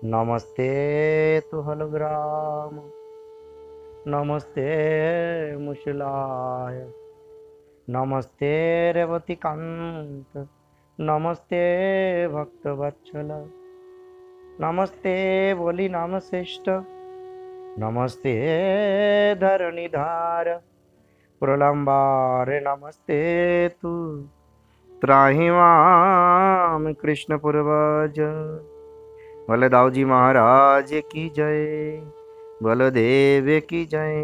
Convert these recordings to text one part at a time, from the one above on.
नमस्ते तु हलग्राम, नमस्ते मुशिलाय, नमस्ते रेवतीकांत, नमस्ते भक्तवत्सल, नमस्ते बोली नाम श्रेष्ठ, नमस्ते धरणीधार, प्रलंबारे नमस्ते तु त्राहि माम कृष्ण पूर्वज। बलदाऊ जी महाराज की जय, बलदेव की जय।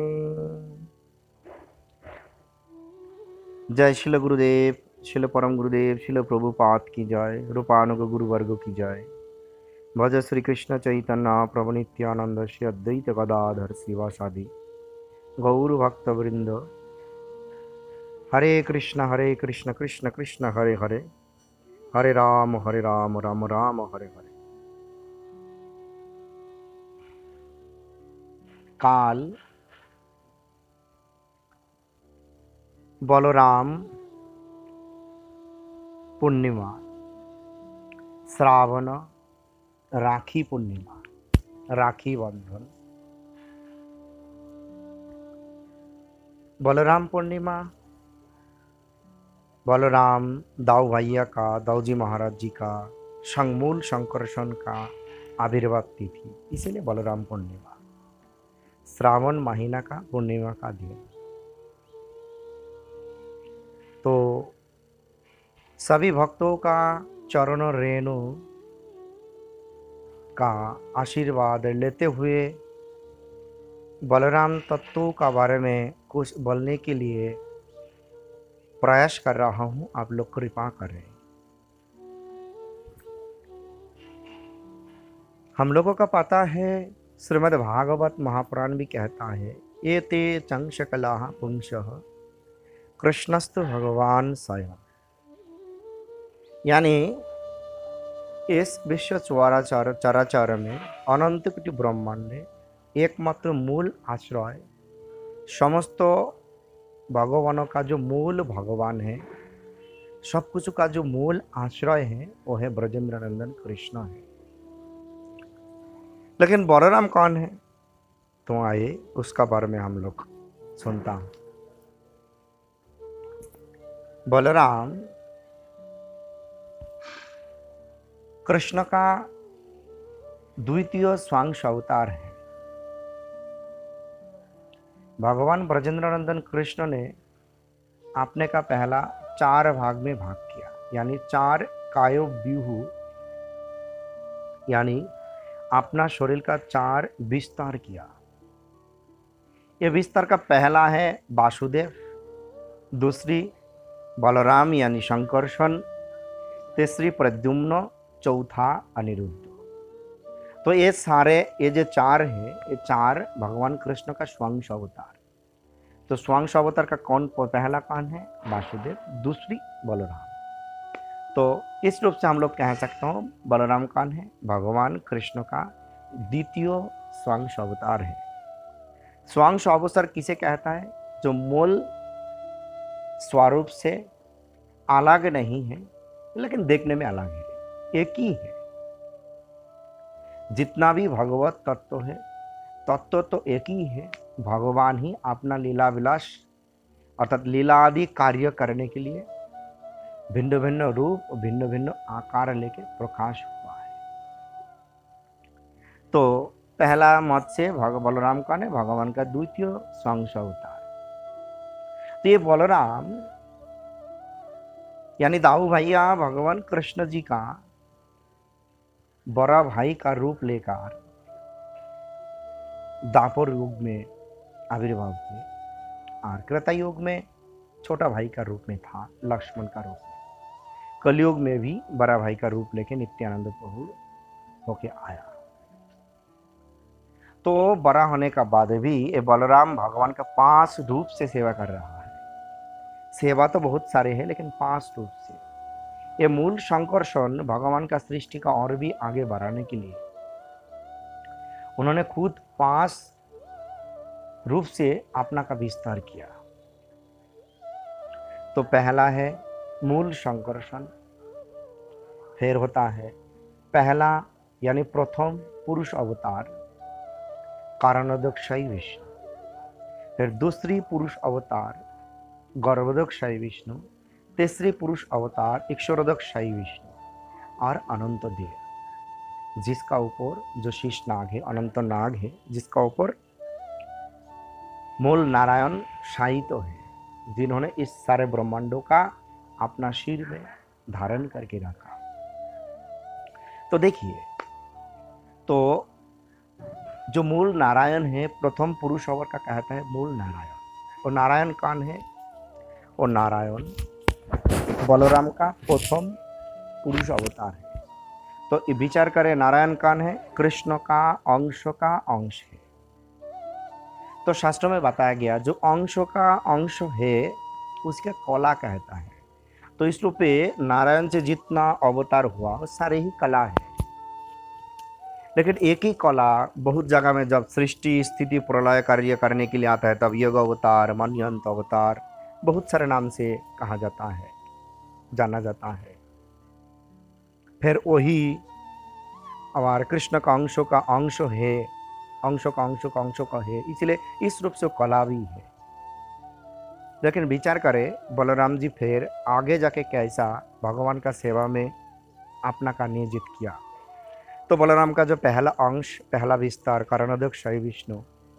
जय शिल गुरुदेव, शिल परम गुरुदेव, शिल प्रभुपाद की जय, रूपानुग गुरुवर्ग की जय। भज श्री कृष्ण चैतन्य प्रभु नित्यानंद श्री अद्वैत गदाधर श्रीवासादि गौर भक्त वृंद। हरे कृष्ण कृष्ण कृष्ण हरे हरे, हरे राम राम राम हरे हरे। काल बलराम पूर्णिमा, श्रावण राखी पूर्णिमा, राखी बंधन। बलराम पूर्णिमा बलराम दाऊ भैया का, दाऊ जी महाराज जी का संगमूल संकर्षण का आविर्भाव तिथि, इसीलिए बलराम पूर्णिमा। श्रावण महीना का पूर्णिमा का दिन। तो सभी भक्तों का चरण रेणु का आशीर्वाद लेते हुए बलराम तत्वों का बारे में कुछ बोलने के लिए प्रयास कर रहा हूं। आप लोग कृपा करें। हम लोगों का पता है, श्रीमद् भागवत महापुराण भी कहता है, ये ते चंशकला पुंसः कृष्णस्तु भगवान स्वयं। यानी इस विश्व चराचर में अनंत कोटि ब्रह्मांड में एकमात्र मूल आश्रय, समस्त भगवानों का जो मूल भगवान है, सब कुछ का जो मूल आश्रय है, वो है ब्रजेंद्र नंदन कृष्ण है। लेकिन बलराम कौन है? तो आइए उसका बारे में हम लोग सुनता हूं। बलराम कृष्ण का द्वितीय स्वांश अवतार है। भगवान ब्रजेंद्र नंदन कृष्ण ने अपने का पहला 4 भाग में भाग किया, यानी 4 कायो व्यूह, यानी अपना शरीर का 4 विस्तार किया। ये विस्तार का पहला है वासुदेव, दूसरी बलराम यानी शंकरषण, तीसरी प्रद्युम्न, चौथा अनिरुद्ध। तो ये सारे, ये जो 4 है, ये 4 भगवान कृष्ण का स्वांश अवतार। तो स्वांश अवतार का कौन पहला कौन है? वासुदेव, दूसरी बलराम। तो इस रूप से हम लोग कह सकते हो बलराम कौन है? भगवान कृष्ण का द्वितीय स्वांश अवतार है। स्वांश अवतार किसे कहता है? जो मूल स्वरूप से अलग नहीं है, लेकिन देखने में अलग है, एक ही है। जितना भी भगवत तत्व है, तत्व तो एक ही है। भगवान ही अपना लीला विलास अर्थात लीला आदि कार्य करने के लिए भिन्न भिन्न रूप, भिन्न भिन्न आकार लेके प्रकाश हुआ है। तो पहला मत से बलराम कौन है? भगवान का द्वितीय स्वांश अवतार। तो ये बलराम यानी दाऊ भैया भगवान कृष्ण जी का बड़ा भाई का रूप लेकर दापर युग में आविर्भाव हुए, और कृता युग में छोटा भाई का रूप में था, लक्ष्मण का रूप में। कलयुग में भी बड़ा भाई का रूप लेके नित्यानंद प्रभु होके आया। तो बड़ा होने का बाद भी ये बलराम भगवान का 5 रूप से सेवा कर रहा है। सेवा तो बहुत सारे हैं, लेकिन 5 रूप से। ये मूल शंकरषण भगवान का सृष्टि का और भी आगे बढ़ाने के लिए उन्होंने खुद 5 रूप से अपना का विस्तार किया। तो पहला है मूल शंकरषण, फिर होता है पहला यानी प्रथम पुरुष अवतार कारणोदकशाही विष्णु, फिर दूसरी पुरुष अवतार गर्भोदकशाही विष्णु, तीसरी पुरुष अवतार ईश्वरोदकशाही विष्णु और अनंत देव, जिसका ऊपर जो शीश नाग है, अनंत नाग है, जिसका ऊपर मूल नारायण शायित है, जिन्होंने इस सारे ब्रह्मांडों का अपना सिर में धारण करके रखा। तो देखिए, तो जो मूल नारायण है, प्रथम पुरुष अवर का कहता है मूल नारायण। और नारायण कौन है? और नारायण बलराम का प्रथम पुरुष अवतार है। तो ये विचार करें, नारायण कौन है? कृष्ण का अंश है। तो शास्त्रों में बताया गया जो अंशों का अंश है उसके कला कहता है। तो इस रूप में नारायण से जितना अवतार हुआ वो सारे ही कला है, लेकिन एक ही कला बहुत जगह में जब सृष्टि स्थिति प्रलय कार्य करने के लिए आता है तब योग अवतार, मन्यंत अवतार, बहुत सारे नाम से कहा जाता है, जाना जाता है। फिर वही हमारे कृष्ण का अंशों का अंश है, अंशों का है, इसलिए इस रूप से कला भी है। लेकिन विचार करें बलराम जी फिर आगे जाके कैसा भगवान का सेवा में अपना का नियोजित किया। तो बलराम का जो पहला अंश, पहला विस्तार कारणोदकशाही विष्णु,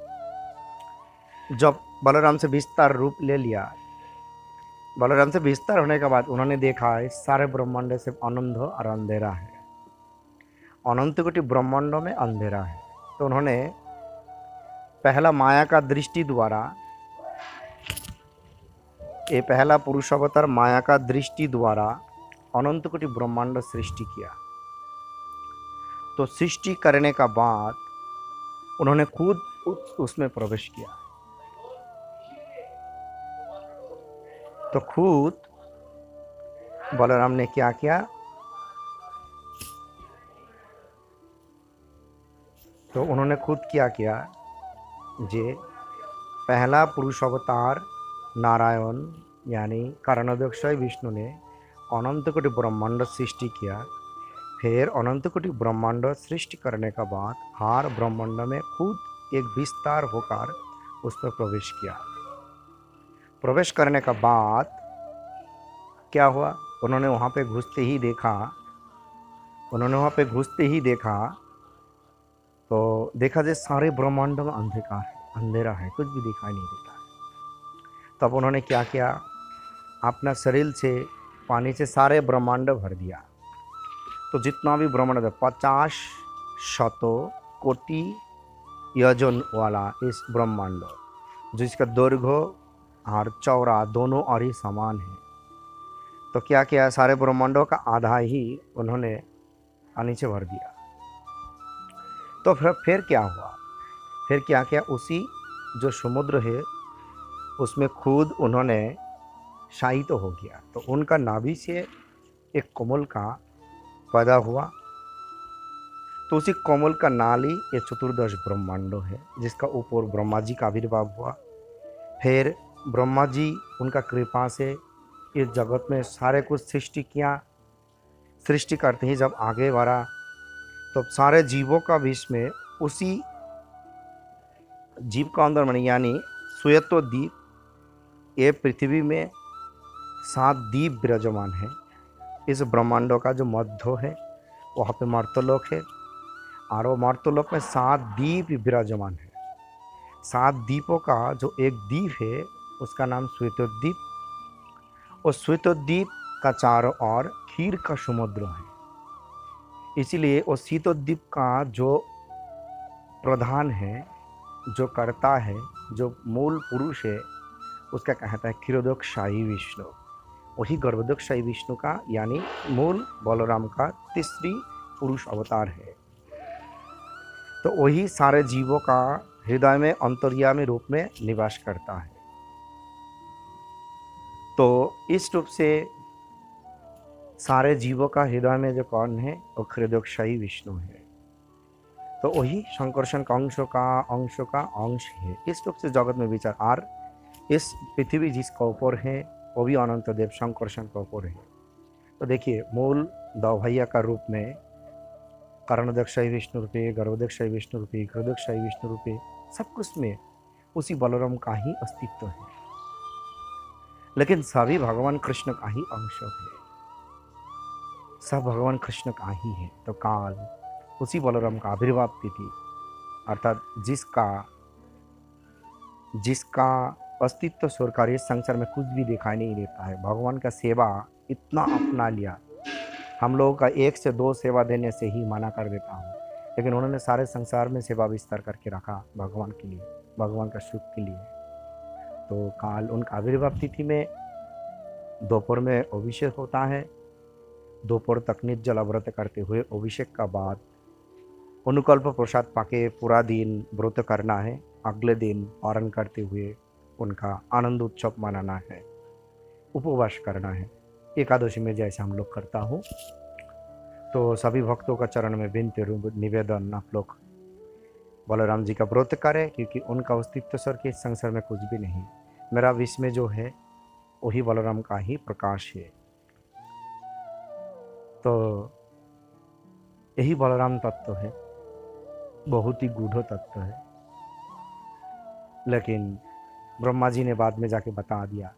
जब बलराम से विस्तार रूप ले लिया, बलराम से विस्तार होने के बाद उन्होंने देखा है सारे ब्रह्मांड से आनंद और अंधेरा है, अनंत कोटि ब्रह्मांडों में अंधेरा है। तो उन्होंने पहला माया का दृष्टि द्वारा, ये पहला पुरुष अवतार माया का दृष्टि द्वारा अनंत कोटि ब्रह्मांड सृष्टि किया। तो सृष्टि करने का बाद उन्होंने खुद उसमें प्रवेश किया। तो खुद बलराम ने क्या किया? तो उन्होंने खुद क्या किया? जे पहला पुरुष अवतार नारायण यानी कारणोदकशाही विष्णु ने अनंत कोटि ब्रह्मांड सृष्टि किया। फिर अनंत कोटि ब्रह्मांड सृष्टि करने का बाद हर ब्रह्मांड में खुद एक विस्तार होकर उसमें प्रवेश किया। प्रवेश करने का बाद क्या हुआ? उन्होंने वहाँ पे घुसते ही देखा तो देखा जे सारे ब्रह्मांड में अंधेरा है, कुछ भी दिखाई नहीं देता है। तब उन्होंने क्या किया? अपना शरीर से पानी से सारे ब्रह्मांड भर दिया। तो जितना भी ब्रह्मांड 50 कोटि योजन वाला इस ब्रह्मांड, जिसका दৈর্ঘ্য और चौड़ा दोनों और ही समान है। तो क्या किया? सारे ब्रह्मांडों का आधा ही उन्होंने पानी से भर दिया। तो फिर क्या हुआ? फिर क्या किया? उसी जो समुद्र है उसमें खुद उन्होंने शायित हो गया। तो उनका नाभि से एक कमल का पैदा हुआ। तो उसी कमल का नाली ये चतुर्दश ब्रह्मांड है, जिसका ऊपर ब्रह्मा जी का आविर्भाव हुआ। फिर ब्रह्मा जी उनका कृपा से इस जगत में सारे कुछ सृष्टि किया। सृष्टि करते ही जब आगे बढ़ा तो सारे जीवों का बीच में उसी जीव का अंदर मानी यानी श्वेतो द्वीप, ये पृथ्वी में 7 द्वीप विराजमान है। इस ब्रह्मांडों का जो मध्य है वहाँ पे मर्तलोक है, और वो मर्तलोक में 7 द्वीप विराजमान है। 7 द्वीपों का जो एक द्वीप है उसका नाम श्वेतद्वीप। और श्वेतद्वीप का चारों ओर खीर का समुद्र है, इसीलिए वो श्वेतद्वीप का जो प्रधान है, जो करता है, जो मूल पुरुष है, उसका कहता है क्षीरोदकशाही विष्णु। वही गर्भोदकशाही विष्णु का यानी मूल बलराम का तीसरी पुरुष अवतार है। तो वही सारे जीवों का हृदय में अंतर्यामी रूप में निवास करता है। तो इस रूप से सारे जीवों का हृदय में जो कौन है वो क्षीरोदकशाही विष्णु है। तो वही शंकरशन का अंशों का अंश है। इस रूप से जगत में विचार, और इस पृथ्वी जिसका ऊपर है वो भी अनंत देव शंकरशन का ऊपर है। तो देखिए मूल दो भैया का रूप में कर्णदक्षाई विष्णु रूपे, गर्भदक्षाई विष्णु रूपे, हृदक्षाई विष्णु रूपे, सब कुछ में उसी बलराम का ही अस्तित्व है, लेकिन सभी भगवान कृष्ण का ही अंश है, सब भगवान कृष्ण का ही है। तो काल उसी बलराम का आविर्भाव तिथि, अर्थात जिसका अस्तित्व स्वर्ग इस संसार में कुछ भी दिखाई नहीं देता है, भगवान का सेवा इतना अपना लिया। हम लोगों का 1 से 2 सेवा देने से ही मना कर देता हूँ, लेकिन उन्होंने सारे संसार में सेवा विस्तार करके रखा भगवान के लिए, भगवान का सुख के लिए। तो काल उनका आविर्भाव तिथि में दोपहर में अभिषेक होता है। दोपहर तक निर्जल व्रत करते हुए अभिषेक का बाद अनुकल्प प्रसाद पाके पूरा दिन व्रत करना है। अगले दिन पारण करते हुए उनका आनंद उत्सव मनाना है, उपवास करना है, एकादशी में जैसे हम लोग करता हूँ। तो सभी भक्तों का चरण में विनती निवेदन, आप लोग बलराम जी का व्रत करें, क्योंकि उनका अस्तित्व स्वर के संसार में कुछ भी नहीं। मेरा विष में जो है वही बलराम का ही प्रकाश है। तो यही बलराम तत्व है, बहुत ही गूढ़ तत्व है, लेकिन ब्रह्मा जी ने बाद में जाके बता दिया।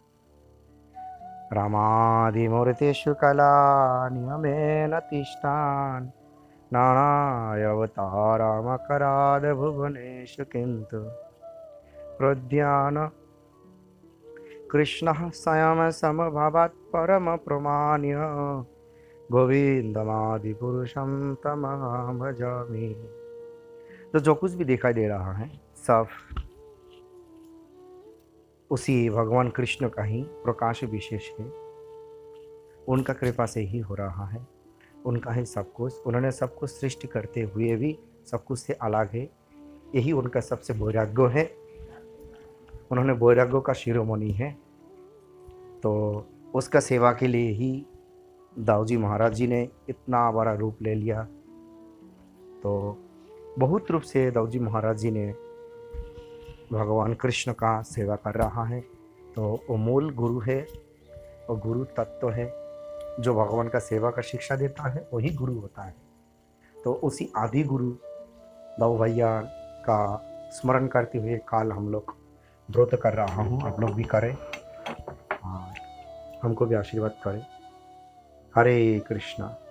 रामादि मूर्तिषु कला नियमेन तिष्ठान नानावतारामकराद भुवनेषु किन्तु प्रद्यान कृष्णः स्वयं समभवत् परम प्रमाण्य गोविंदमादिपुरुषं तमहं भजामि। तो जो कुछ भी दिखाई दे रहा है सब उसी भगवान कृष्ण का ही प्रकाश विशेष है, उनका कृपा से ही हो रहा है, उनका ही सब कुछ। उन्होंने सब कुछ सृष्टि करते हुए भी सब कुछ से अलग है, यही उनका सबसे वैराग्य है। उन्होंने वैराग्य का शिरोमणि है। तो उसका सेवा के लिए ही दाऊ जी महाराज जी ने इतना बड़ा रूप ले लिया। तो बहुत रूप से दाऊ जी महाराज जी ने भगवान कृष्ण का सेवा कर रहा है। तो वो मूल गुरु है, वो गुरु तत्व है, जो भगवान का सेवा का शिक्षा देता है वही गुरु होता है। तो उसी आदि गुरु दाऊ भैया का स्मरण करते हुए काल हम लोग व्रत कर रहा हूँ। आप लोग भी करें और हमको भी आशीर्वाद करें। हरे कृष्णा।